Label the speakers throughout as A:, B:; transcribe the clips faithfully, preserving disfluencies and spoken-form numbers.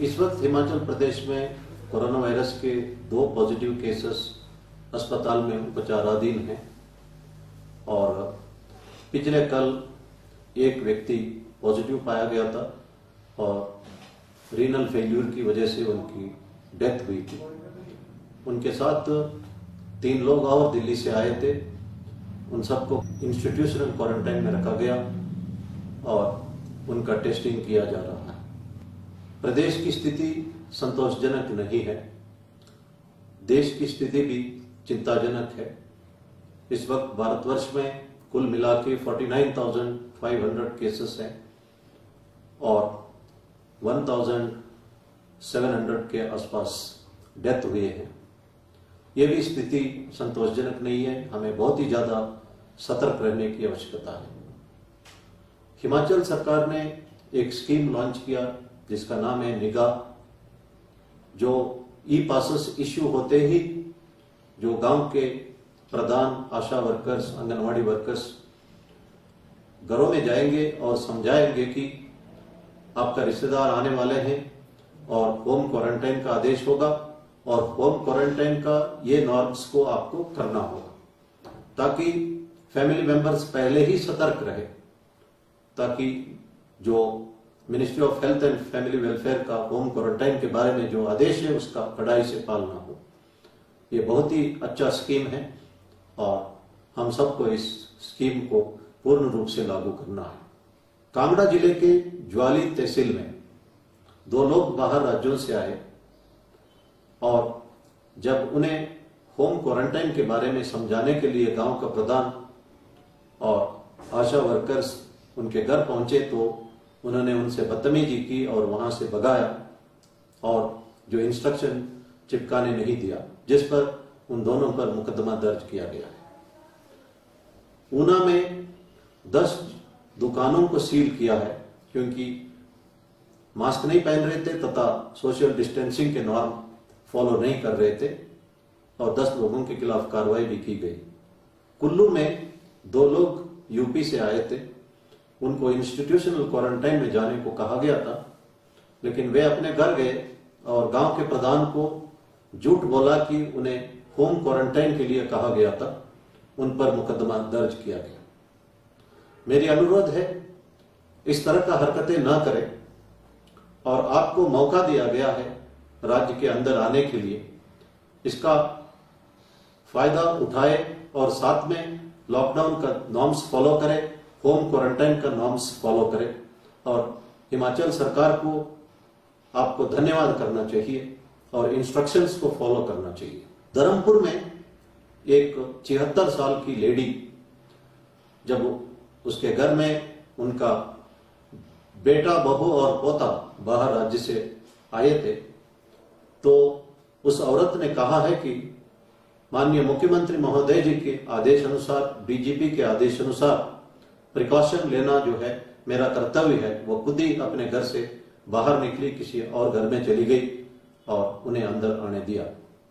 A: इस वक्त हिमाचल प्रदेश में कोरोना वायरस के दो पॉजिटिव केसेस अस्पताल में उपचाराधीन हैं और पिछले कल एक व्यक्ति पॉजिटिव पाया गया था और रीनल फेल्यूर की वजह से उनकी डेथ हुई थी। उनके साथ तीन लोग और दिल्ली से आए थे। उन सबको इंस्टीट्यूशनल क्वारंटाइन में रखा गया और उनका टेस्टिंग किया जा रहा है। प्रदेश की स्थिति संतोषजनक नहीं है। देश की स्थिति भी चिंताजनक है। इस वक्त भारतवर्ष में कुल मिला के उनचास हज़ार पाँच सौ केसेस हैं और सत्रह सौ के आसपास डेथ हुए हैं। यह भी स्थिति संतोषजनक नहीं है। हमें बहुत ही ज्यादा सतर्क रहने की आवश्यकता है। हिमाचल सरकार ने एक स्कीम लॉन्च किया जिसका नाम है निगाह, जो ई पासेस इश्यू होते ही जो गांव के प्रधान, आशा वर्कर्स, आंगनवाड़ी वर्कर्स घरों में जाएंगे और समझाएंगे कि आपका रिश्तेदार आने वाले हैं और होम क्वारंटाइन का आदेश होगा और होम क्वारंटाइन का ये नॉर्म्स को आपको करना होगा, ताकि फैमिली मेंबर्स पहले ही सतर्क रहे, ताकि जो ministry of health and family welfare का होम क्वारंटाइन के बारे में जो आदेश है उसका कड़ाई से पालना हो। ये बहुत ही अच्छा स्कीम है और हम सबको इस स्कीम को पूर्ण रूप से लागू करना है। कांगड़ा जिले के ज्वाली तहसील में दो लोग बाहर राज्यों से आए और जब उन्हें होम क्वारंटाइन के बारे में समझाने के लिए गांव का प्रधान और आशा वर्कर्स उनके घर पहुंचे तो उन्होंने उनसे बदतमीजी की और वहां से भगाया और जो इंस्ट्रक्शन चिपकाने नहीं दिया, जिस पर उन दोनों पर मुकदमा दर्ज किया गया है। ऊना में दस दुकानों को सील किया है क्योंकि मास्क नहीं पहन रहे थे तथा सोशल डिस्टेंसिंग के नॉर्म फॉलो नहीं कर रहे थे और दस लोगों के खिलाफ कार्रवाई भी की गई। कुल्लू में दो लोग यूपी से आए थे। उनको इंस्टीट्यूशनल क्वारंटाइन में जाने को कहा गया था, लेकिन वे अपने घर गए और गांव के प्रधान को झूठ बोला कि उन्हें होम क्वारंटाइन के लिए कहा गया था। उन पर मुकदमा दर्ज किया गया। मेरी अनुरोध है इस तरह का हरकतें ना करें और आपको मौका दिया गया है राज्य के अंदर आने के लिए, इसका फायदा उठाए और साथ में लॉकडाउन का नॉर्म्स फॉलो करें, होम क्वारंटाइन का नॉर्म्स फॉलो करें और हिमाचल सरकार को आपको धन्यवाद करना चाहिए और इंस्ट्रक्शंस को फॉलो करना चाहिए। धर्मपुर में एक छिहत्तर साल की लेडी, जब उसके घर में उनका बेटा, बहू और पोता बाहर राज्य से आए थे तो उस औरत ने कहा है कि माननीय मुख्यमंत्री महोदय जी के आदेश अनुसार, डीजीपी के आदेश अनुसार प्रिकॉशन लेना जो है मेरा कर्तव्य है। वो खुद ही अपने घर से बाहर निकली, किसी और घर में चली गई और उन्हें अंदर आने दिया।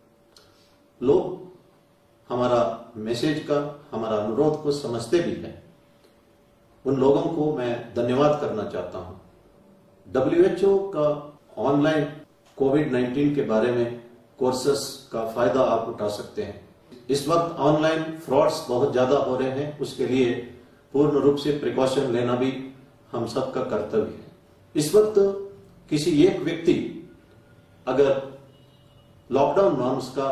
A: लोग हमारा मैसेज का, हमारा अनुरोध को समझते भी हैं। उन लोगों को मैं धन्यवाद करना चाहता हूं। डब्ल्यू एच ओ का ऑनलाइन कोविड नाइन्टीन के बारे में कोर्सेस का फायदा आप उठा सकते हैं। इस वक्त ऑनलाइन फ्रॉड्स बहुत ज्यादा हो रहे हैं, उसके लिए पूर्ण रूप से प्रिकॉशन लेना भी हम सबका कर्तव्य है। इस वक्त किसी एक व्यक्ति अगर लॉकडाउन नॉर्म्स का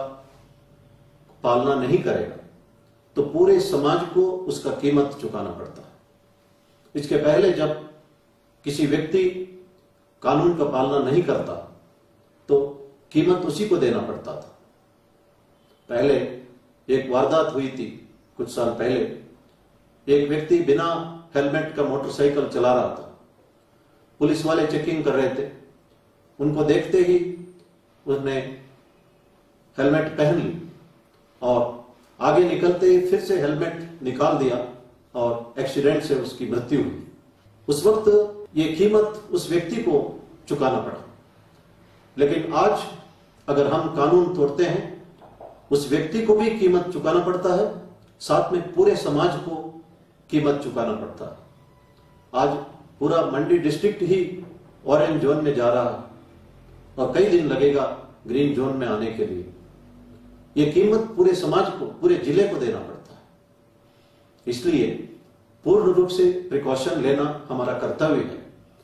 A: पालना नहीं करेगा तो पूरे समाज को उसका कीमत चुकाना पड़ता है। इसके पहले जब किसी व्यक्ति कानून का पालना नहीं करता तो कीमत उसी को देना पड़ता था। पहले एक वारदात हुई थी कुछ साल पहले। एक व्यक्ति बिना हेलमेट का मोटरसाइकिल चला रहा था। पुलिस वाले चेकिंग कर रहे थे। उनको देखते ही उसने हेलमेट पहन ली और आगे निकलते ही फिर से हेलमेट निकाल दिया और एक्सीडेंट से उसकी मृत्यु हुई। उस वक्त ये कीमत उस व्यक्ति को चुकाना पड़ा। लेकिन आज अगर हम कानून तोड़ते हैं, उस व्यक्ति को भी कीमत चुकाना पड़ता है, साथ में पूरे समाज को कीमत चुकाना पड़ता है। आज पूरा मंडी डिस्ट्रिक्ट ही ऑरेंज जोन में जा रहा है और कई दिन लगेगा ग्रीन जोन में आने के लिए। यह कीमत पूरे समाज को, पूरे जिले को देना पड़ता है। इसलिए पूर्ण रूप से प्रिकॉशन लेना हमारा कर्तव्य है।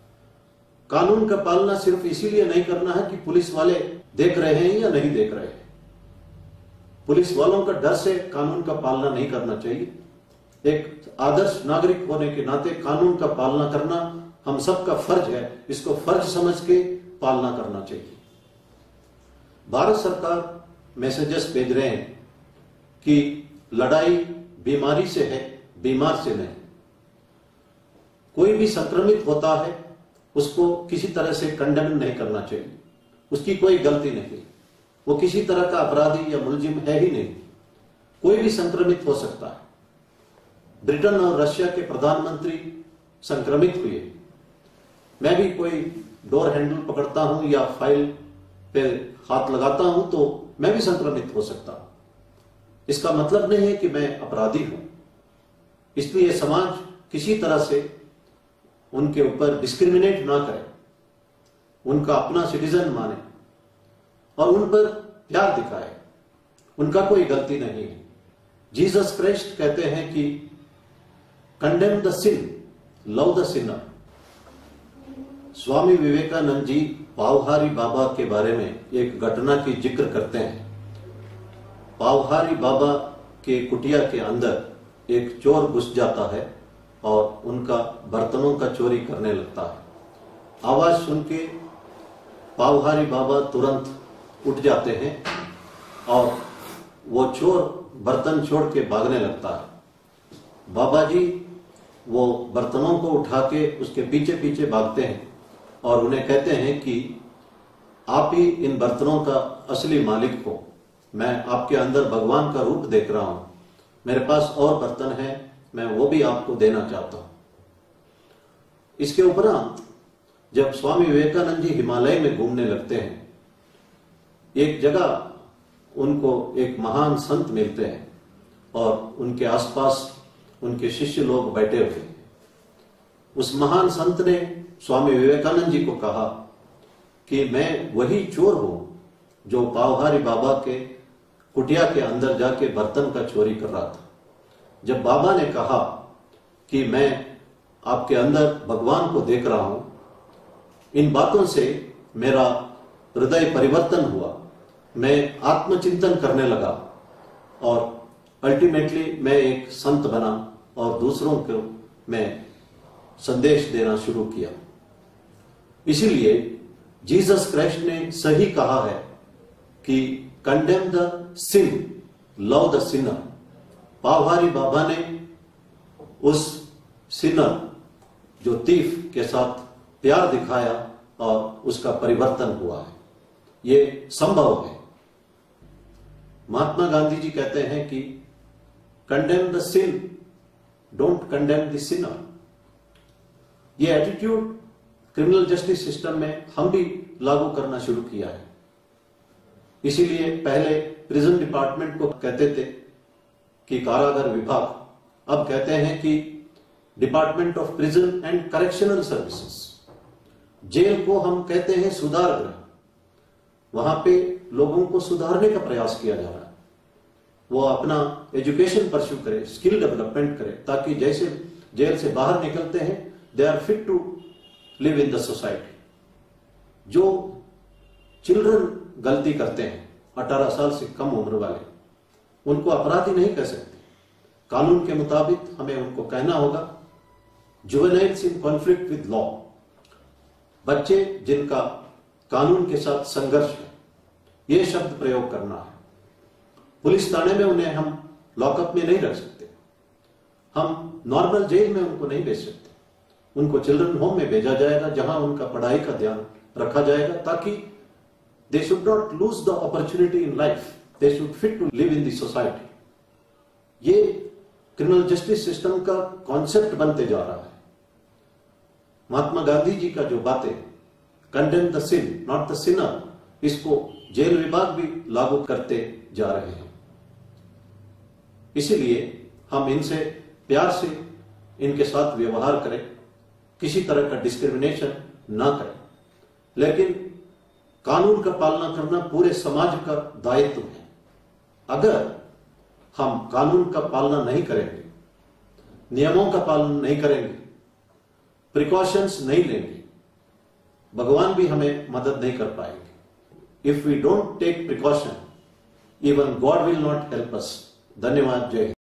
A: कानून का पालना सिर्फ इसीलिए नहीं करना है कि पुलिस वाले देख रहे हैं या नहीं देख रहे हैं। पुलिस वालों का डर से कानून का पालना नहीं करना चाहिए। एक आदर्श नागरिक होने के नाते कानून का पालना करना हम सबका फर्ज है। इसको फर्ज समझ के पालना करना चाहिए। भारत सरकार मैसेजेस भेज रहे हैं कि लड़ाई बीमारी से है, बीमार से नहीं। कोई भी संक्रमित होता है उसको किसी तरह से कंडेम नहीं करना चाहिए। उसकी कोई गलती नहीं, वो किसी तरह का अपराधी या मुलजिम है ही नहीं। कोई भी संक्रमित हो सकता है। ब्रिटेन और रशिया के प्रधानमंत्री संक्रमित हुए। मैं भी कोई डोर हैंडल पकड़ता हूं या फाइल पे हाथ लगाता हूं तो मैं भी संक्रमित हो सकता हूं। इसका मतलब नहीं है कि मैं अपराधी हूं। इसलिए समाज किसी तरह से उनके ऊपर डिस्क्रिमिनेट ना करे, उनका अपना सिटीजन माने और उन पर प्यार दिखाए। उनका कोई गलती नहीं है। जीसस क्राइस्ट कहते हैं कि condemn the sin, love the sinner. Swami Vivekananda ji Pavhari Baba के बारे में एक घटना की जिक्र करते हैं। पावहारी बाबा के कुटिया के अंदर एक चोर घुस जाता है और उनका बर्तनों का चोरी करने लगता है। आवाज सुन के पावहारी बाबा तुरंत उठ जाते हैं और वो चोर बर्तन छोड़ के भागने लगता है। बाबा जी वो बर्तनों को उठा के उसके पीछे पीछे भागते हैं और उन्हें कहते हैं कि आप ही इन बर्तनों का असली मालिक हो। मैं आपके अंदर भगवान का रूप देख रहा हूं। मेरे पास और बर्तन हैं, मैं वो भी आपको देना चाहता हूं। इसके उपरांत जब स्वामी विवेकानंद जी हिमालय में घूमने लगते हैं, एक जगह उनको एक महान संत मिलते हैं और उनके आसपास उनके शिष्य लोग बैठे हुए हैं। उस महान संत ने स्वामी विवेकानंद जी को कहा कि मैं वही चोर हूं जो पावहारी बाबा के कुटिया के अंदर जाके बर्तन का चोरी कर रहा था। जब बाबा ने कहा कि मैं आपके अंदर भगवान को देख रहा हूं, इन बातों से मेरा हृदय परिवर्तन हुआ। मैं आत्मचिंतन करने लगा और अल्टीमेटली मैं एक संत बना और दूसरों को मैं संदेश देना शुरू किया। इसीलिए जीसस क्राइस्ट ने सही कहा है कि condemn the sin, love the sinner. Pavhari Baba ने उस सिनर जो तीफ के साथ प्यार दिखाया और उसका परिवर्तन हुआ है। ये संभव है। महात्मा गांधी जी कहते हैं कि condemn the sin, don't condemn the sinner. ये एटीट्यूड क्रिमिनल जस्टिस सिस्टम में हम भी लागू करना शुरू किया है। इसीलिए पहले प्रिजन डिपार्टमेंट को कहते थे कि कारागार विभाग, अब कहते हैं कि department of prison and correctional services. Jail को हम कहते हैं सुधार गृह। वहां पे लोगों को सुधारने का प्रयास किया जा रहा है। वो अपना एजुकेशन परस्यू करे, स्किल डेवलपमेंट करे, ताकि जैसे जेल से बाहर निकलते हैं they are fit to live in the society. जो चिल्ड्रन गलती करते हैं अठारह साल से कम उम्र वाले, उनको अपराधी नहीं कह सकते। कानून के मुताबिक हमें उनको कहना होगा juveniles in conflict with law. बच्चे जिनका कानून के साथ संघर्ष है, यह शब्द प्रयोग करना है। पुलिस थाने में उन्हें हम लॉकअप में नहीं रख सकते। हम नॉर्मल जेल में उनको नहीं भेज सकते। उनको चिल्ड्रन होम में भेजा जाएगा जहां उनका पढ़ाई का ध्यान रखा जाएगा, ताकि they should not lose the opportunity in life, they should fit to live in the society. ये क्रिमिनल जस्टिस सिस्टम का कॉन्सेप्ट बनते जा रहा है। महात्मा गांधी जी का जो बातें condemn the sin not the sinner, इसको जेल विभाग भी लागू करते जा रहे हैं। इसीलिए हम इनसे प्यार से इनके साथ व्यवहार करें, किसी तरह का डिस्क्रिमिनेशन ना करें। लेकिन कानून का पालना करना पूरे समाज का दायित्व है। अगर हम कानून का पालना नहीं करेंगे, नियमों का पालन नहीं करेंगे, प्रिकॉशंस नहीं लेंगे, भगवान भी हमें मदद नहीं कर पाएंगे। If we don't take precaution, even God will not help us. धन्यवाद। जय हिंद।